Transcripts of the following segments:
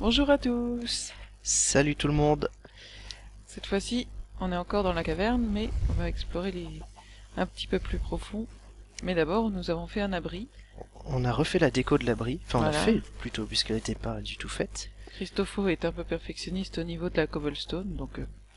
Bonjour à tous. Salut tout le monde. Cette fois-ci, on est encore dans la caverne, mais on va explorer un petit peu plus profond. Mais d'abord, nous avons fait un abri. On a refait la déco de l'abri. Enfin, on l'a Voilà. fait plutôt, puisqu'elle n'était pas du tout faite. Christopho est un peu perfectionniste au niveau de la cobblestone, donc...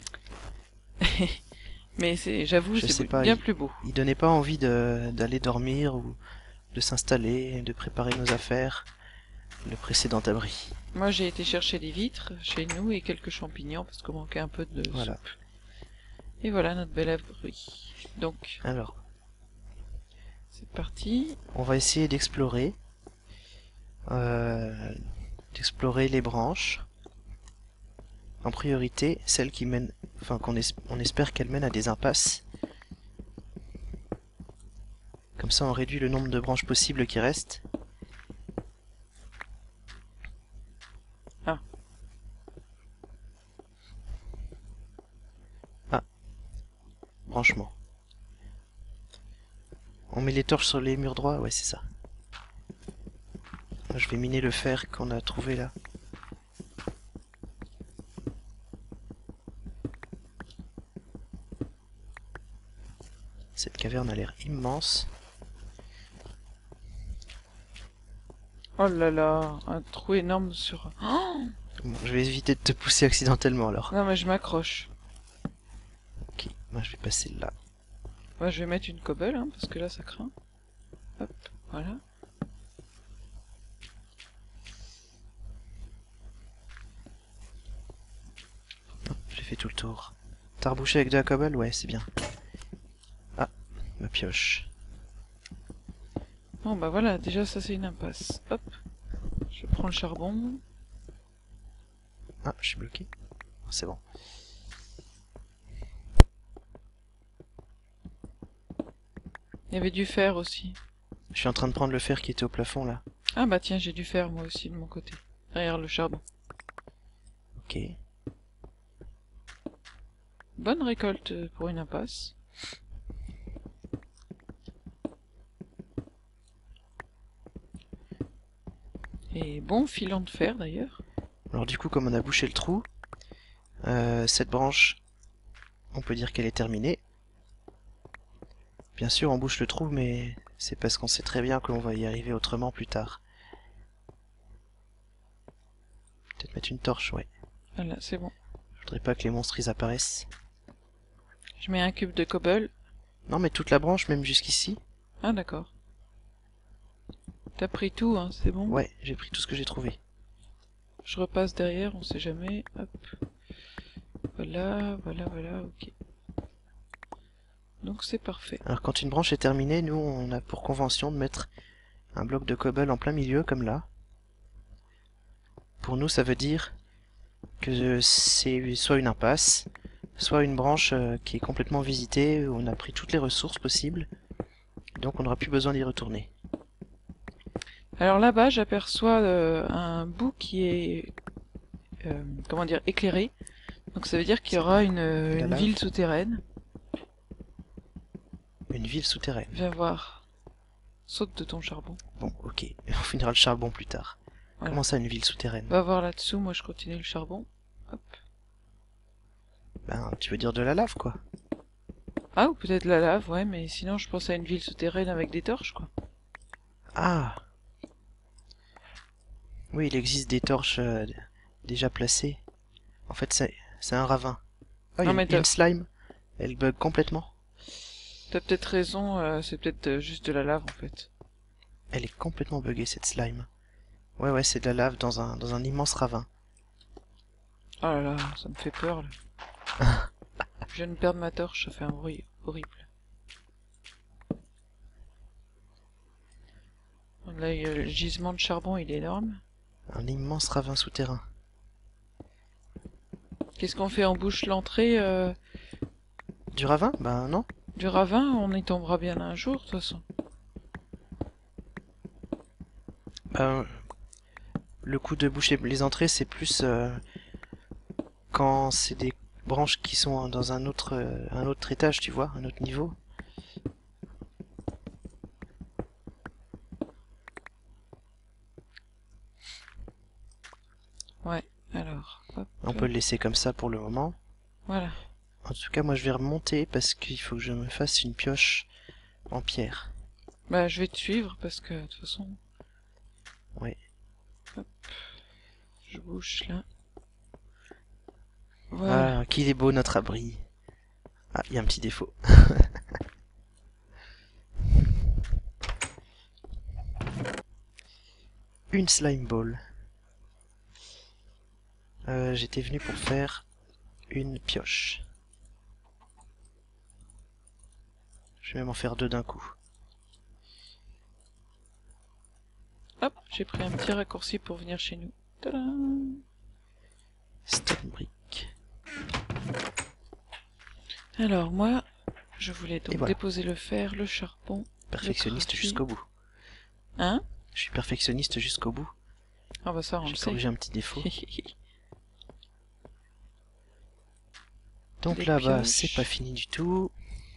mais j'avoue, Je c'est sais pas, bien plus beau. il donnait pas envie d'aller dormir ou de s'installer, de préparer nos affaires. Le précédent abri. Moi, j'ai été chercher des vitres chez nous et quelques champignons, parce qu'on manquait un peu de Voilà. soupe. Et voilà notre bel abri. Donc, Alors, c'est parti. on va essayer euh, d'explorer les branches. En priorité, celles qui mènent, enfin on espère qu'elles mènent à des impasses. Comme ça, on réduit le nombre de branches possibles qui restent. Ah. Ah, branchement. On met les torches sur les murs droits, ouais c'est ça. Je vais miner le fer qu'on a trouvé là. Cette caverne a l'air immense. Oh là là, un trou énorme sur... Oh Bon, je vais éviter de te pousser accidentellement alors. non, mais je m'accroche. Ok, moi je vais passer là. Moi, je vais mettre une cobble, hein, parce que là, ça craint. Hop, voilà. J'ai fait tout le tour. T'as rebouché avec de la cobble? Ouais, c'est bien. Ah, ma pioche. Bon, bah voilà, déjà, ça, c'est une impasse. Hop, je prends le charbon. Ah, je suis bloqué. C'est bon. Il y avait du fer aussi. Je suis en train de prendre le fer qui était au plafond là. Ah bah tiens, j'ai du fer, moi aussi, de mon côté. Derrière le charbon. Ok. Bonne récolte pour une impasse. Et bon filon de fer, d'ailleurs. Alors du coup, comme on a bouché le trou, cette branche, on peut dire qu'elle est terminée. Bien sûr, on bouche le trou, mais c'est parce qu'on sait très bien qu'on va y arriver autrement plus tard. Peut-être mettre une torche, ouais. Voilà, c'est bon. Je voudrais pas que les monstres ils apparaissent. Je mets un cube de cobble. Non, mais toute la branche, même jusqu'ici. Ah d'accord. T'as pris tout, hein, c'est bon. Ouais, j'ai pris tout ce que j'ai trouvé. Je repasse derrière, on sait jamais. Hop. Voilà, voilà, voilà, ok. Donc c'est parfait. Alors quand une branche est terminée, nous on a pour convention de mettre un bloc de cobble en plein milieu, comme là. Pour nous, ça veut dire que c'est soit une impasse, soit une branche qui est complètement visitée, où on a pris toutes les ressources possibles, donc on n'aura plus besoin d'y retourner. Alors là-bas, j'aperçois un bout qui est, comment dire, éclairé. Donc ça veut dire qu'il y aura La une lave. ville souterraine. Une ville souterraine. Viens voir. Saute de ton charbon. Bon, ok, on finira le charbon plus tard. Voilà. Comment ça, une ville souterraine? Va voir là-dessous, moi je continue le charbon. Hop. Ben, tu veux dire de la lave, quoi. Ah, ou peut-être la lave, ouais, mais sinon je pense à une ville souterraine avec des torches, quoi. Ah! Oui, il existe des torches déjà placées. En fait, c'est un ravin. Ah, Non il mais y a t'as une slime. Elle bug complètement. peut-être raison, c'est peut-être juste de la lave en fait. Elle est complètement buggée, cette slime. Ouais, ouais, c'est de la lave dans un immense ravin. Oh là là, ça me fait peur là. Je viens de perdre ma torche, ça fait un bruit horrible. Là, le gisement de charbon, il est énorme. Un immense ravin souterrain. Qu'est-ce qu'on fait? On bouche l'entrée Du ravin? Ben non. du ravin, on y tombera bien un jour, de toute façon. Ben, le coup de boucher les entrées, c'est plus quand c'est des branches qui sont dans un autre étage, tu vois, un autre niveau. Ouais, alors, hop, On peut le laisser comme ça pour le moment. voilà. En tout cas, moi je vais remonter parce qu'il faut que je me fasse une pioche en pierre. Bah, je vais te suivre parce que, de toute façon... Ouais. Hop, je bouge là. Voilà. Ah, qu'il est beau notre abri. Ah, il y a un petit défaut. Une slime ball. J'étais venu pour faire une pioche. Je vais même en faire deux d'un coup. Hop, j'ai pris un petit raccourci pour venir chez nous. Tadam! Stone brick. Alors, moi, je voulais donc Et voilà. déposer le fer, le charbon... Perfectionniste graphite. jusqu'au bout. Hein? Je suis perfectionniste jusqu'au bout. Ah bah ça, on le J'ai sait. corrigé un petit défaut. Donc Les là-bas, pioches. c'est pas fini du tout.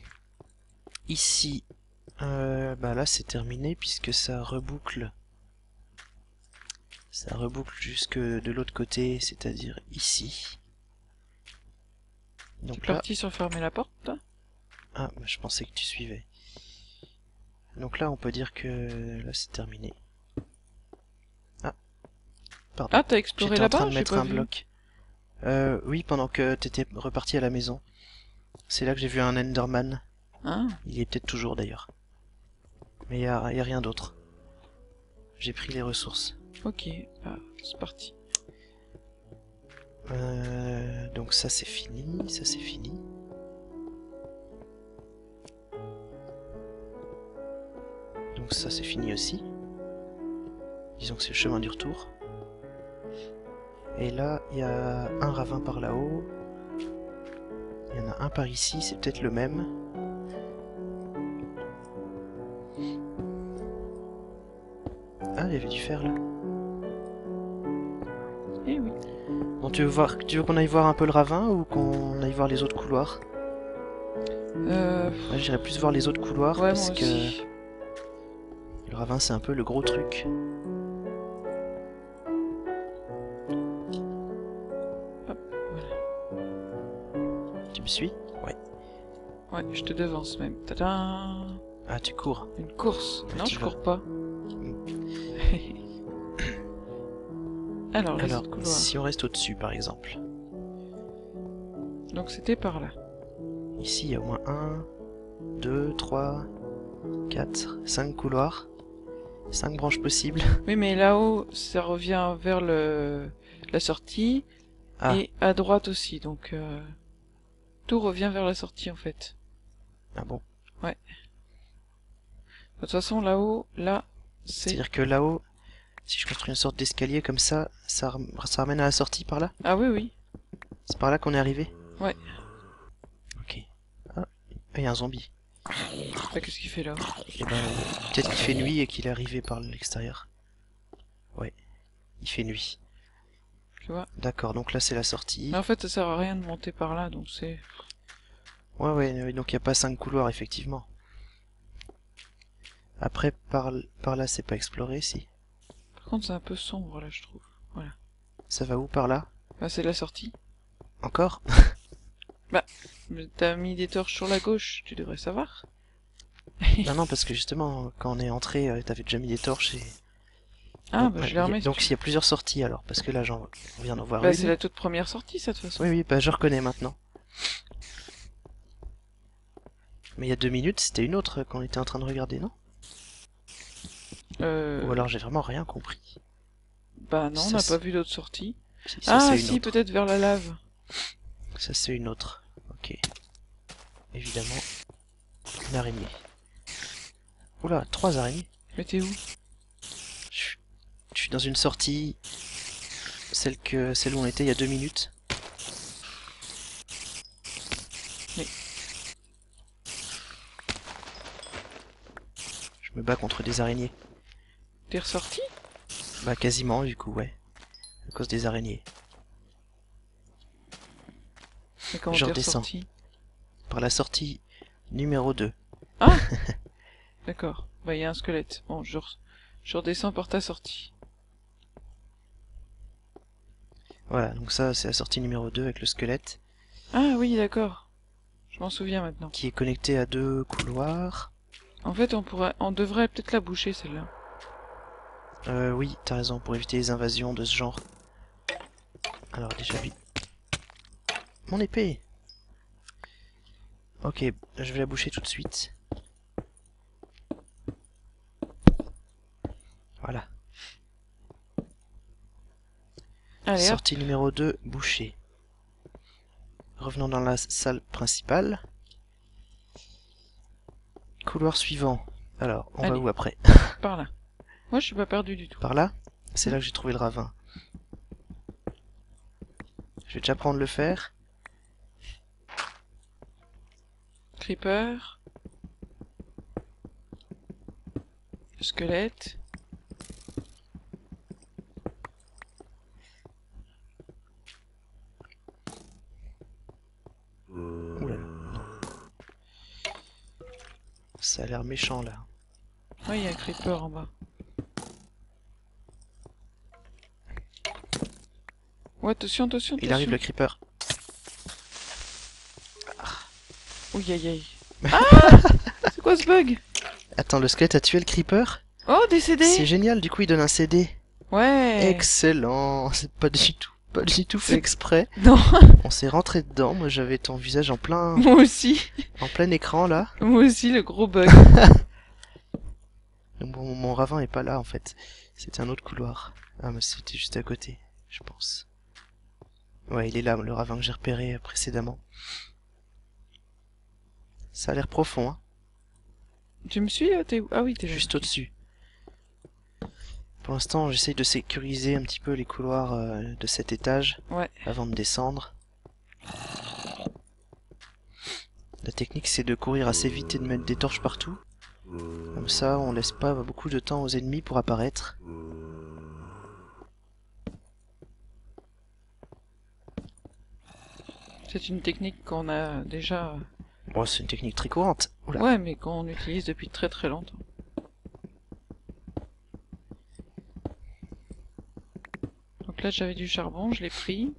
Ici, bah là c'est terminé puisque ça reboucle. Ça reboucle jusque de l'autre côté, c'est-à-dire ici. T'es Donc là, parti sur fermer la porte, là? ah, bah, je pensais que tu suivais. Donc là, on peut dire que là c'est terminé. Ah, pardon. Ah, t'as exploré J'étais en train là-bas? de J'ai mettre pas un vu. bloc. Oui, pendant que t'étais reparti à la maison. C'est là que j'ai vu un Enderman. Ah, Il y est peut-être toujours d'ailleurs. Mais y a rien d'autre. J'ai pris les ressources. ok. Bah, c'est parti. Donc ça c'est fini, ça c'est fini. Donc ça c'est fini aussi. Disons que c'est le chemin du retour. Et là, il y a un ravin par là-haut. Il y en a un par ici, c'est peut-être le même. Ah, il y avait du fer là. Eh oui. Bon, tu veux qu'on aille voir un peu le ravin ou qu'on aille voir les autres couloirs? Ouais, j'irais plus voir les autres couloirs Ouais, parce moi que aussi. le ravin c'est un peu le gros truc. Hop, voilà. Tu me suis? Ouais. Ouais, je te devance même. Tadam! Ah, tu cours. Une course. Ah, Non, tu je vas. cours pas. Alors, les Alors, autres couloirs. si on reste au-dessus par exemple. Donc c'était par là. Ici, il y a au moins 1, 2, 3, 4, 5 couloirs. 5 branches possibles. Oui, mais là-haut, ça revient vers la sortie. Ah, Et à droite aussi, donc tout revient vers la sortie en fait. ah bon. De toute façon, là-haut, là, c'est... C'est-à-dire que là-haut, si je construis une sorte d'escalier comme ça, ça ramène à la sortie par là? Ah oui, oui. C'est par là qu'on est arrivé? Ouais. Ok. Ah, il y a un zombie. Bah, qu'est-ce qu'il fait là? Eh ben, peut-être qu'il fait nuit et qu'il est arrivé par l'extérieur. Ouais, il fait nuit. Tu vois? D'accord, donc là c'est la sortie. Mais en fait, ça sert à rien de monter par là, donc c'est... Ouais, donc il n'y a pas 5 couloirs effectivement. Après, par là c'est pas exploré, si. Par contre, c'est un peu sombre là, je trouve. Voilà. Ça va où par là? Bah, c'est la sortie. Encore? Mais t'as mis des torches sur la gauche, tu devrais savoir. Non, parce que justement, quand on est entré, t'avais déjà mis des torches et... Ah, Donc, bah, ouais, je les remets. donc il y a plusieurs sorties alors, parce que là on vient d'en voir Bah, une. c'est la toute première sortie, ça, de toute façon. Oui, bah je reconnais maintenant. Mais il y a 2 minutes, c'était une autre qu'on était en train de regarder, non? Ou alors j'ai vraiment rien compris. Bah non, on Ça, n'a c'est- pas vu d'autre sortie. Si, ça Ah, c'est une si, autre. peut-être vers la lave. Ça c'est une autre. Ok. Évidemment, une araignée. Oula, 3 araignées. Mais t'es où? Je je suis dans une sortie, celle où on était il y a 2 minutes. Mais- Je me bats contre des araignées. T'es ressorti? Bah quasiment du coup, ouais. À cause des araignées. Mais comment Je t'es redescends. ressorti? Par la sortie numéro 2. Ah! D'accord. Bah, il y a un squelette. Bon, je redescends par ta sortie. Voilà, donc ça c'est la sortie numéro 2 avec le squelette. Ah oui, d'accord. Je m'en souviens maintenant. Qui est connecté à 2 couloirs. En fait, on devrait peut-être la boucher, celle-là. Oui, t'as raison, pour éviter les invasions de ce genre. Alors déjà lui. Mon épée! Ok, je vais la boucher tout de suite. Voilà. Allez, hop. Sortie numéro 2, bouchée. Revenons dans la salle principale. Couloir suivant. Alors, on va Allez. où après? Par là. Moi, je suis pas perdu du tout. Par là? C'est là que j'ai trouvé le ravin. Je vais déjà prendre le fer. Creeper. Squelette. Oula, non. Ça a l'air méchant là. Oui, il y a un creeper en bas. Ouais, attention, attention, Il arrive attention. le creeper. Ouh, aïe, aïe. Ah! C'est quoi ce bug? Attends, le squelette a tué le creeper? Oh, décédé! C'est génial, du coup il donne un CD. Ouais. Excellent, c'est pas du tout fait exprès. Non, On s'est rentré dedans, moi j'avais ton visage en plein écran là. moi aussi, le gros bug. Donc, mon ravin est pas là en fait. C'était un autre couloir. Ah mais c'était juste à côté, je pense. Ouais, il est là, le ravin que j'ai repéré précédemment. Ça a l'air profond, hein. Tu me suis là? T'es où? Ah oui, t'es là. Juste au-dessus. Pour l'instant, j'essaye de sécuriser un petit peu les couloirs de cet étage Ouais. avant de descendre. La technique, c'est de courir assez vite et de mettre des torches partout. Comme ça, on laisse pas beaucoup de temps aux ennemis pour apparaître. C'est une technique qu'on a déjà... Bon, c'est une technique très courante. Oula. Ouais, mais qu'on utilise depuis très très longtemps. Donc là, j'avais du charbon, je l'ai pris.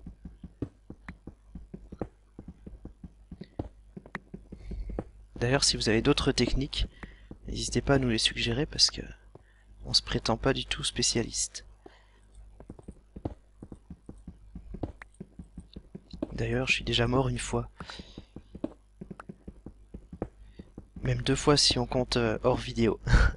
D'ailleurs, si vous avez d'autres techniques, n'hésitez pas à nous les suggérer parce que on se prétend pas du tout spécialiste. D'ailleurs, je suis déjà mort une fois. Même 2 fois si on compte hors vidéo.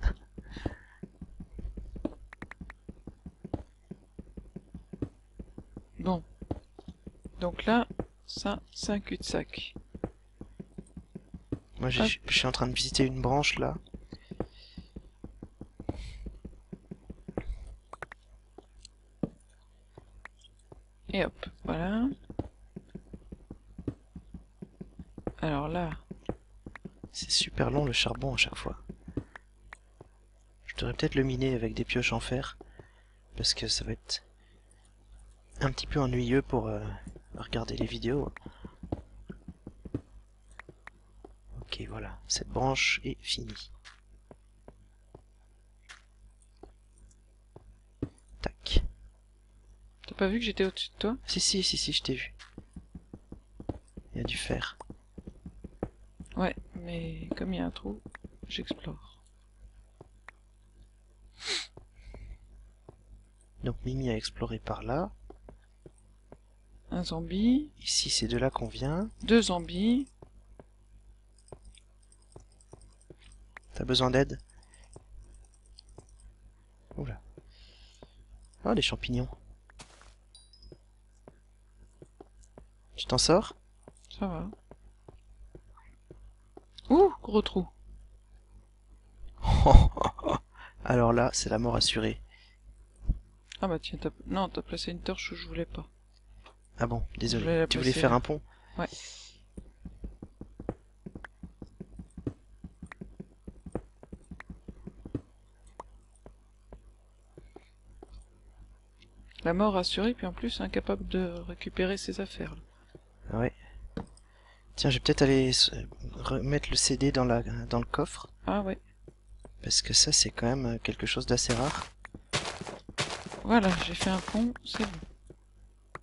Bon. Donc là, ça, c'est un cul-de-sac. Moi, je suis en train de visiter une branche là. Et hop, voilà. Alors là, C'est super long le charbon à chaque fois. Je devrais peut-être le miner avec des pioches en fer. Parce que ça va être un petit peu ennuyeux pour regarder les vidéos. Ok, voilà. Cette branche est finie. Tac. t'as pas vu que j'étais au-dessus de toi? Si, je t'ai vu. Il y a du fer. Ouais, mais comme il y a un trou, j'explore. Donc Mimi a exploré par là. Un zombie, Ici, c'est de là qu'on vient. 2 zombies. T'as besoin d'aide? Oula. Oh, des champignons. Tu t'en sors? Ça va. Ouh, gros trou. Alors là, c'est la mort assurée. Ah bah tiens, non, t'as placé une torche où je voulais pas. Ah bon, Je désolé. voulais la Tu voulais placer faire là. un pont? Ouais. La mort assurée, puis en plus incapable de récupérer ses affaires. Là. Ouais. Tiens, je vais peut-être aller remettre le CD dans le coffre. Ah ouais. Parce que ça, c'est quand même quelque chose d'assez rare. Voilà, j'ai fait un pont, c'est bon.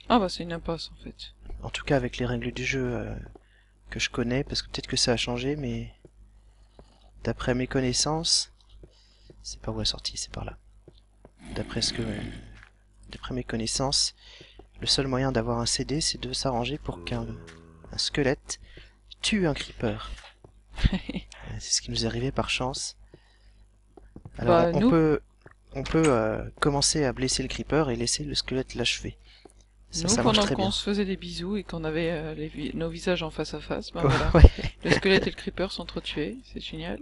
Ah bah c'est une impasse en fait. En tout cas avec les règles du jeu que je connais, parce que peut-être que ça a changé, mais d'après mes connaissances, c'est par où la sortie, c'est par là. D'après d'après mes connaissances, le seul moyen d'avoir un CD, c'est de s'arranger pour qu'un squelette tue un creeper. C'est ce qui nous est arrivé par chance. Alors Bah nous, on peut commencer à blesser le creeper et laisser le squelette l'achever. Ça marche pendant très qu'on bien. se faisait des bisous et qu'on avait nos visages en face à face, ben voilà. Ouais. Le squelette et le creeper s'entretuaient, c'est génial.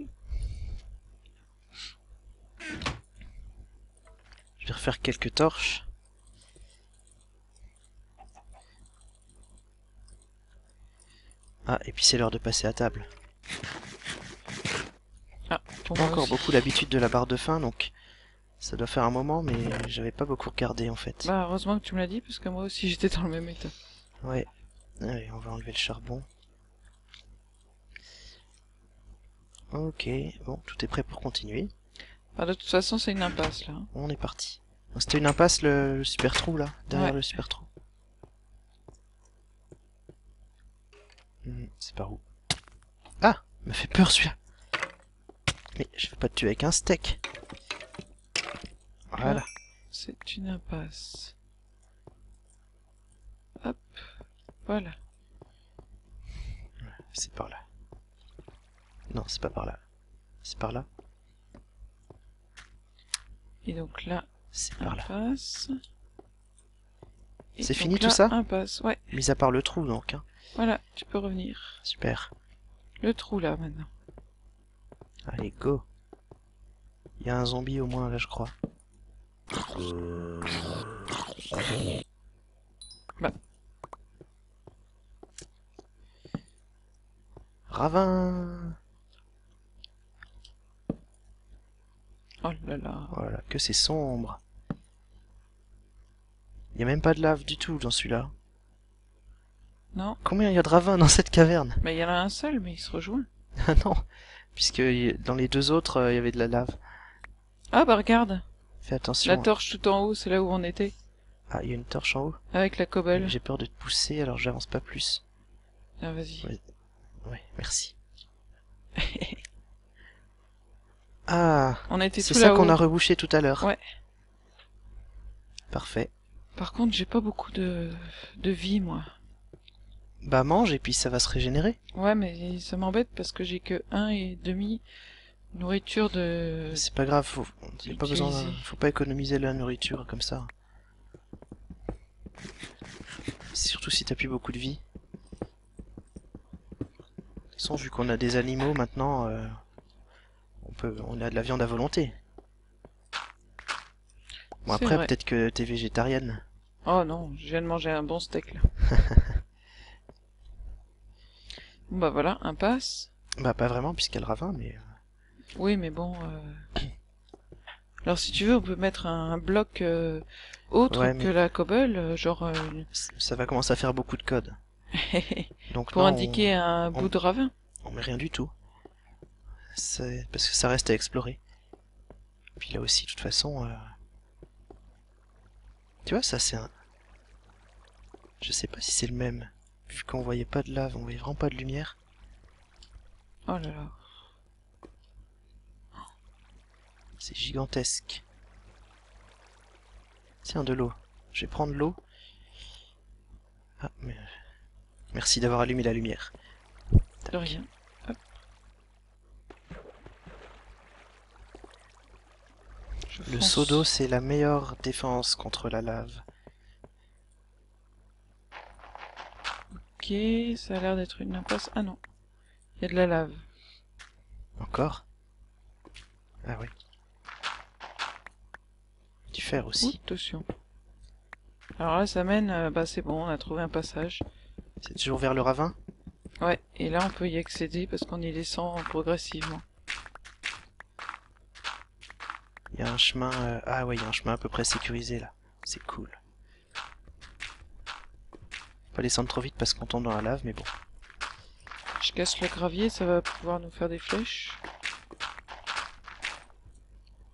Je vais refaire quelques torches. Ah, et puis c'est l'heure de passer à table. Ah, pour Pas moi encore aussi. beaucoup l'habitude de la barre de faim, donc ça doit faire un moment, mais j'avais pas beaucoup regardé en fait. Bah heureusement que tu me l'as dit, parce que moi aussi j'étais dans le même état. Ouais. Allez, on va enlever le charbon. Ok, bon, tout est prêt pour continuer. Bah, de toute façon c'est une impasse là. On est parti. C'était une impasse, le super trou là, derrière Ouais. le super trou. C'est par où? Ah, il m'a fait peur celui-là. Mais je vais pas te tuer avec un steak. Voilà. C'est une impasse. Hop, voilà. C'est par là. Non, c'est pas par là. C'est par là. Et donc là, C'est par là. impasse. Et C'est donc fini là, tout ça? impasse, ouais. Mis à part le trou donc. Hein. Voilà, tu peux revenir. Super. Le trou là maintenant. Allez, go. Il y a un zombie au moins là, je crois. Bah. Ravin. Oh là là. Voilà, que c'est sombre. Il y a même pas de lave du tout dans celui-là. Non, Combien il y a de ravins dans cette caverne? mais il y en a un seul, mais il se rejoint. Ah non, puisque dans les deux autres, il y avait de la lave. Ah bah regarde, Fais la attention. torche tout en haut, c'est là où on était. Ah, il y a une torche en haut. Avec la cobble. J'ai peur de te pousser, alors j'avance pas plus. Ah vas-y. Ouais. Ouais, merci. Ah, On était c'est tout ça qu'on là-haut. a rebouché tout à l'heure. Ouais. Parfait. Par contre, j'ai pas beaucoup de vie, moi. Bah mange et puis ça va se régénérer. Ouais, mais ça m'embête parce que j'ai que 1,5 nourriture de... C'est pas grave, y a pas besoin, utiliser. faut pas économiser la nourriture comme ça. Surtout si t'as plus beaucoup de vie. De toute façon, vu qu'on a des animaux maintenant, on a de la viande à volonté. Bon C'est après, vrai. peut-être que t'es végétarienne. Oh non, je viens de manger un bon steak là. Bon bah voilà, impasse. Bah pas vraiment, puisqu'il y a le ravin, mais... Oui, mais bon... Alors si tu veux, on peut mettre un bloc autre Ouais, que mais la cobble, genre... ça va commencer à faire beaucoup de code. Donc pour non, indiquer un bout de ravin. on met rien du tout. Parce que ça reste à explorer. Puis là aussi, de toute façon... Tu vois, ça c'est un... Je sais pas si c'est le même. Vu qu'on voyait pas de lave, on voyait vraiment pas de lumière. Oh là là. C'est gigantesque. Tiens, de l'eau. Je vais prendre l'eau. Ah, mais... Merci d'avoir allumé la lumière. Tac. De rien. Hop. Le fonce. seau d'eau, c'est la meilleure défense contre la lave. Ok, ça a l'air d'être une impasse. Ah non, il y a de la lave. Encore? Ah oui. Du fer Ouh, aussi. attention. Alors là, ça mène... bah c'est bon, on a trouvé un passage. C'est toujours vers le ravin? Ouais, et là on peut y accéder parce qu'on y descend progressivement. Il y a un chemin... Ah ouais, il y a un chemin à peu près sécurisé là. C'est cool. Faut pas descendre trop vite parce qu'on tombe dans la lave, mais bon. Je casse le gravier, ça va pouvoir nous faire des flèches.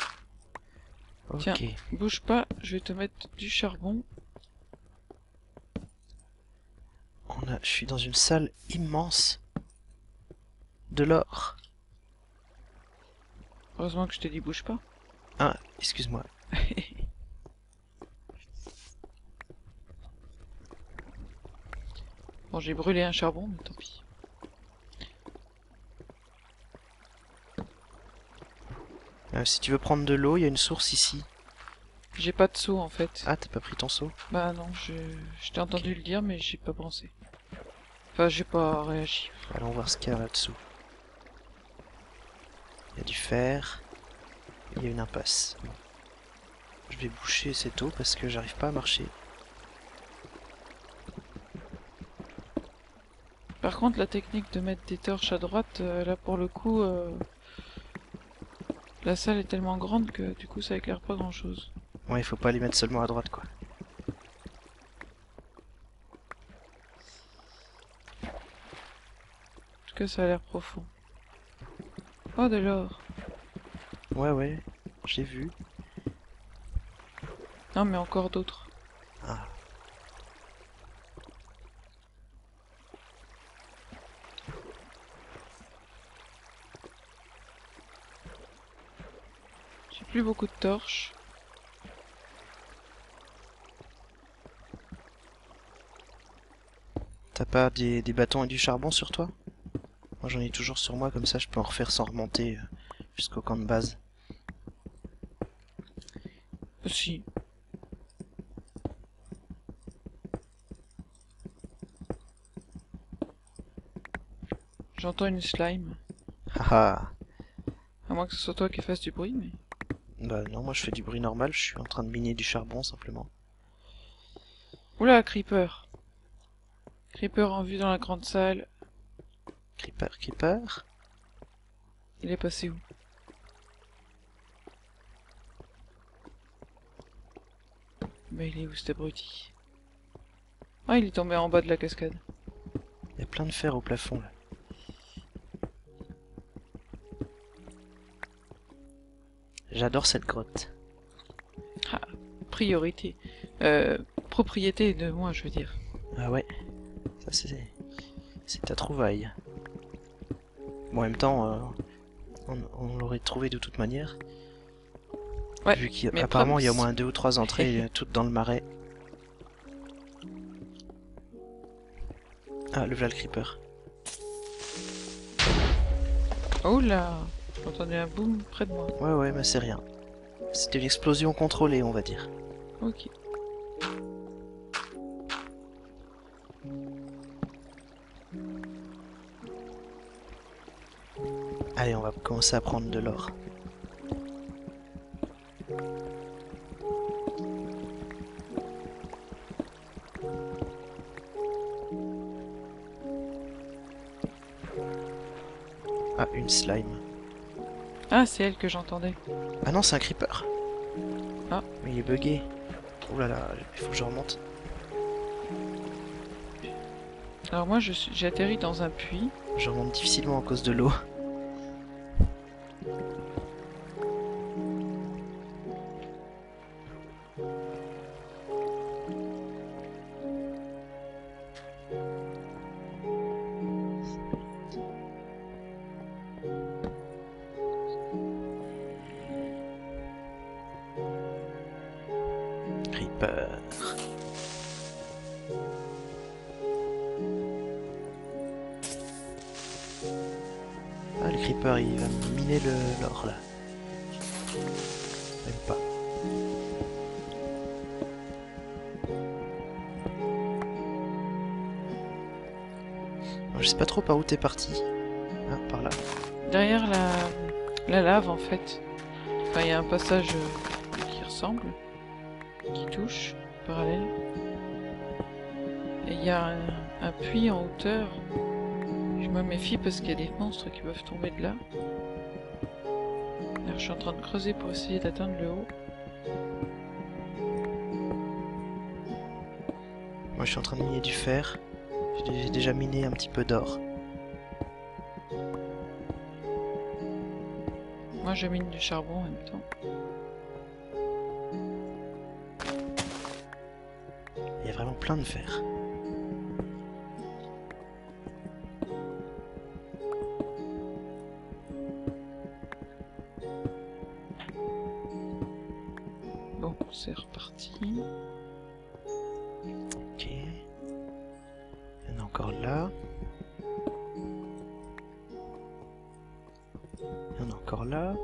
Ok. Tiens. Bouge pas, je vais te mettre du charbon. Je suis dans une salle immense. De l'or. Heureusement que je t'ai dit bouge pas. Ah, excuse-moi. Bon, j'ai brûlé un charbon, mais tant pis. Si tu veux prendre de l'eau, il y a une source ici. J'ai pas de seau en fait. Ah, t'as pas pris ton seau? Bah non, je t'ai entendu le dire, mais j'ai pas pensé. Enfin, j'ai pas réagi. Allons voir ce qu'il y a là-dessous. Il y a du fer. Il y a une impasse. Bon. Je vais boucher cette eau parce que j'arrive pas à marcher. Par contre, la technique de mettre des torches à droite, là pour le coup, la salle est tellement grande que du coup ça éclaire pas grand chose. Ouais, il faut pas les mettre seulement à droite, quoi. En tout cas, ça a l'air profond. Oh, de l'or. Ouais, j'ai vu. Non, mais encore d'autres. Ah. J'ai plus beaucoup de torches. T'as pas des bâtons et du charbon sur toi? Moi j'en ai toujours sur moi, comme ça je peux en refaire sans remonter jusqu'au camp de base. Si. J'entends une slime. Haha. À moins que ce soit toi qui fasses du bruit, mais... Bah non, moi je fais du bruit normal, je suis en train de miner du charbon simplement. Oula, Creeper. Creeper en vue dans la grande salle. Creeper, creeper. Il est passé où? Bah il est où cet abruti? Ah, il est tombé en bas de la cascade. Il y a plein de fer au plafond là. J'adore cette grotte. Ah, priorité. Propriété de moi, je veux dire. Ah ouais, ça c'est ta trouvaille. Bon, en même temps, on l'aurait trouvé de toute manière. Ouais, Vu mais qu'apparemment il y a au moins 2 ou 3 entrées, toutes dans le marais. Ah, le voilà le creeper. Oh là! J'entendais un boom près de moi. Ouais, mais c'est rien. C'était l'explosion contrôlée, on va dire. Ok. Allez, on va commencer à prendre de l'or. Ah, une slime. Ah, c'est elle que j'entendais. Ah non, c'est un creeper. Ah. Mais il est bugué. Oh là là, il faut que je remonte. Alors moi, j'ai atterri dans un puits. Je remonte difficilement à cause de l'eau. Creeper. Ah, le creeper, il va me miner l'or là. Même pas. Alors, je sais pas trop par où t'es parti. Ah, par là. Derrière la lave, en fait. Enfin, il y a un passage qui ressemble, qui touche, parallèle. Et il y a un puits en hauteur. Je me méfie parce qu'il y a des monstres qui peuvent tomber de là. Alors, je suis en train de creuser pour essayer d'atteindre le haut. Moi, je suis en train de miner du fer. J'ai déjà miné un petit peu d'or. Moi, je mine du charbon en même temps. Il y a vraiment plein de fer. c'est reparti. Ok. Il y en a encore là. Il y en a encore là.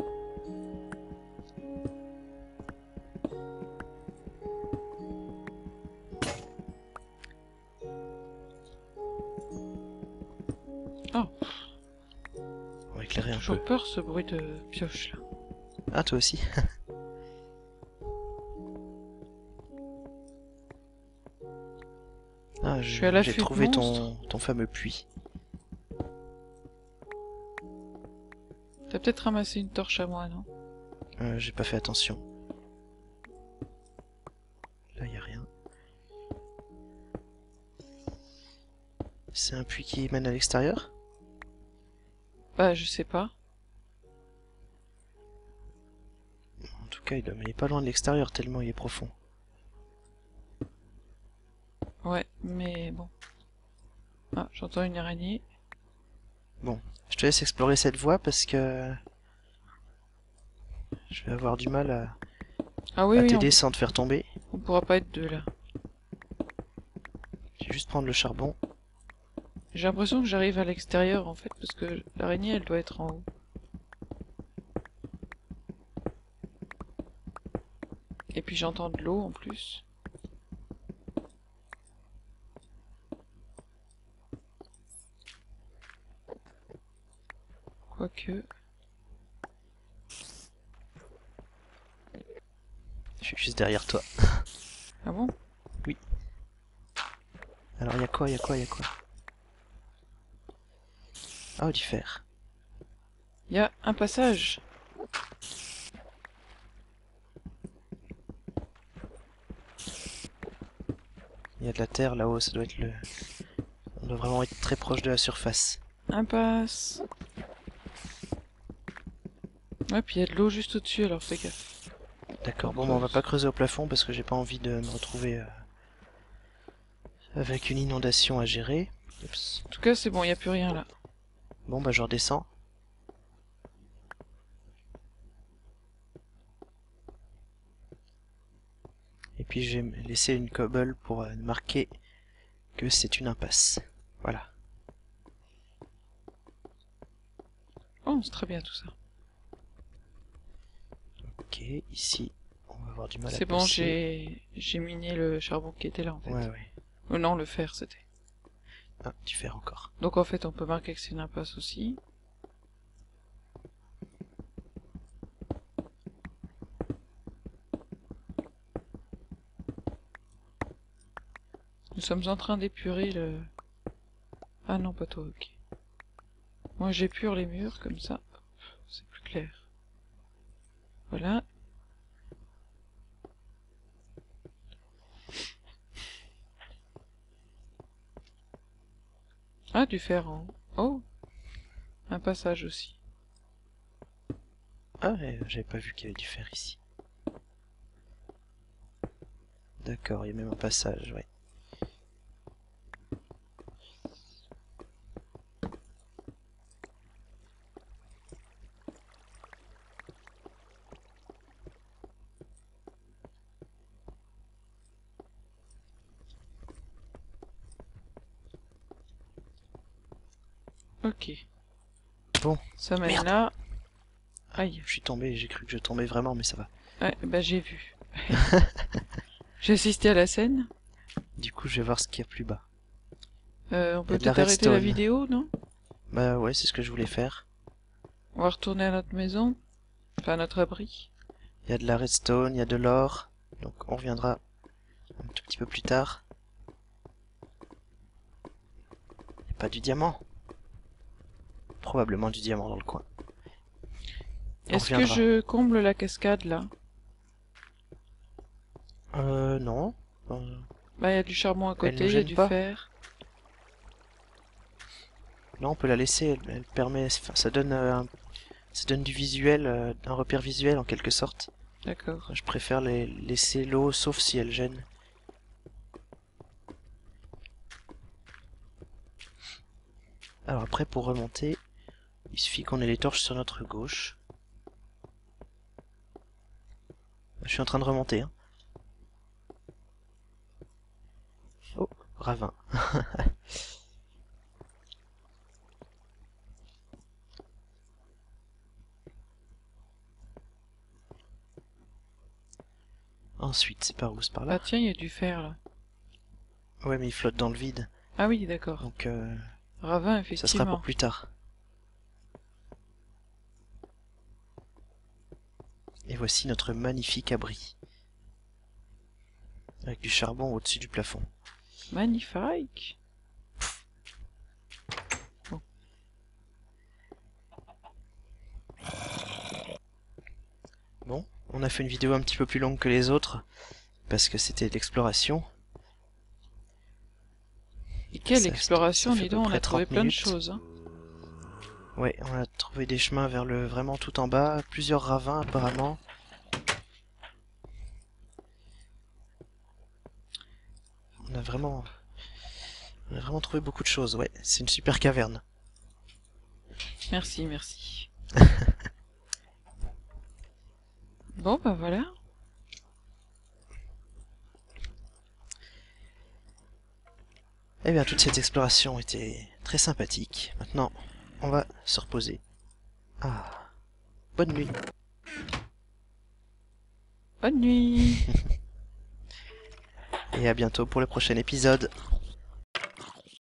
Oh, On va éclairer un peu. toujours peur ce bruit de pioche là. Ah, toi aussi? Ah, Je suis à l'affût j'ai de trouvé monstres. ton fameux puits. T'as peut-être ramassé une torche à moi, non? J'ai pas fait attention. Là, y a rien. C'est un puits qui mène à l'extérieur? Bah, je sais pas. En tout cas, il doit mener pas loin de l'extérieur tellement il est profond. Ouais, mais bon. Ah, j'entends une araignée. Bon, je te laisse explorer cette voie parce que je vais avoir du mal Ah oui, à oui, t'aider sans te faire tomber. on pourra pas être deux là. Je vais juste prendre le charbon. J'ai l'impression que j'arrive à l'extérieur en fait, parce que l'araignée elle doit être en haut. Et puis j'entends de l'eau en plus. Quoique. Je suis juste derrière toi. Ah bon? Alors, y a quoi, y a quoi, y a quoi? Ah, du fer. Il y a un passage. Il y a de la terre là-haut, ça doit être le... On doit vraiment être très proche de la surface. Impasse. Ouais, puis il y a de l'eau juste au-dessus, alors fais gaffe. D'accord, bon, bah, on va pas creuser au plafond parce que j'ai pas envie de me retrouver avec une inondation à gérer. Oups. En tout cas, c'est bon, il n'y a plus rien là. Bon, bah je redescends. Et puis je vais laisser une cobble pour marquer que c'est une impasse. Voilà. Oh, c'est très bien tout ça. Ok, ici, on va avoir du mal à C'est bon, passer. j'ai miné le charbon qui était là en fait. Ouais, ouais. Non, le fer c'était. Ah, du fer encore. Donc en fait, on peut marquer que c'est une impasse aussi. Nous sommes en train d'épurer le... Ah non, pas toi, ok. Moi j'épure les murs, comme ça, c'est plus clair. Voilà. Ah, du fer en haut. Oh, un passage aussi. Ah, j'avais pas vu qu'il y avait du fer ici. D'accord, il y a même un passage, ouais. Ok. Bon, Ça mène merde. là. Aïe. Je suis tombé, j'ai cru que je tombais vraiment, mais ça va. Ouais, bah j'ai vu. J'ai assisté à la scène. Du coup, je vais voir ce qu'il y a plus bas. On Il y peut a de la peut-être arrêter la redstone. vidéo, non? Bah ouais, c'est ce que je voulais faire. On va retourner à notre maison. Enfin, à notre abri. Il y a de la redstone, il y a de l'or. Donc on reviendra un tout petit peu plus tard. Il n'y a pas du diamant. Probablement du diamant dans le coin. On Est-ce que reviendra. je comble la cascade là? Non. Bah, il y a du charbon à Elle côté, nous il y a gêne du pas. fer. Non, on peut la laisser, elle permet, enfin, ça donne du visuel, un repère visuel en quelque sorte. D'accord. Je préfère laisser l'eau, sauf si elle gêne. Alors après, pour remonter, il suffit qu'on ait les torches sur notre gauche. Je suis en train de remonter, hein. ravin. Ensuite, c'est par où? C'est par là? Ah tiens, il y a du fer là. Ouais, mais il flotte dans le vide. Ah oui, d'accord. Donc, Ravin, ça sera pour effectivement. plus tard. Et voici notre magnifique abri. Avec du charbon au-dessus du plafond. Magnifique. Bon, on a fait une vidéo un petit peu plus longue que les autres, parce que c'était l'exploration. Et quelle Ça exploration, fait à dis peu donc, on près a trouvé 30 plein de minutes. choses. Hein. Ouais, on a trouvé des chemins vers le vraiment tout en bas, plusieurs ravins apparemment. On a vraiment trouvé beaucoup de choses, ouais. C'est une super caverne. Merci, merci. Bon, bah voilà. Eh bien, toute cette exploration était très sympathique. Maintenant, on va se reposer. Ah, bonne nuit. Bonne nuit. Et à bientôt pour le prochain épisode.